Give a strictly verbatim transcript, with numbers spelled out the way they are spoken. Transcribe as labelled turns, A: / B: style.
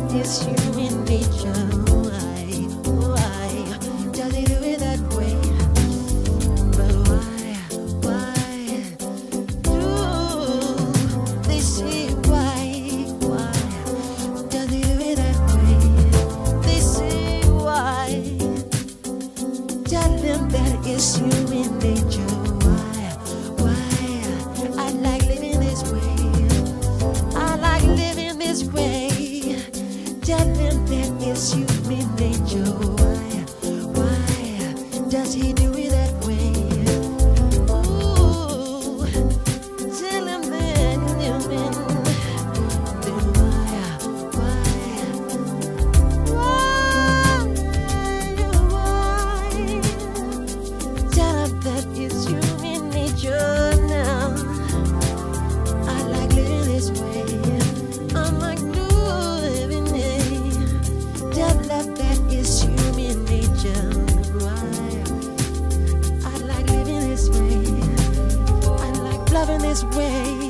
A: is human nature. Why, why does he do it that way? But why, why do they say why, why does he do it that way? They say why. Tell them that is human nature. Why, why I like living this way. I like living this way. Tell them that is human nature. Why, why does he do it that way? Ooh, tell him that human. Then why, why, why, why? Tell him that is human nature now. I like living this way. I like living it. Tell them that is human nature. Why? I like living this way. I like loving this way.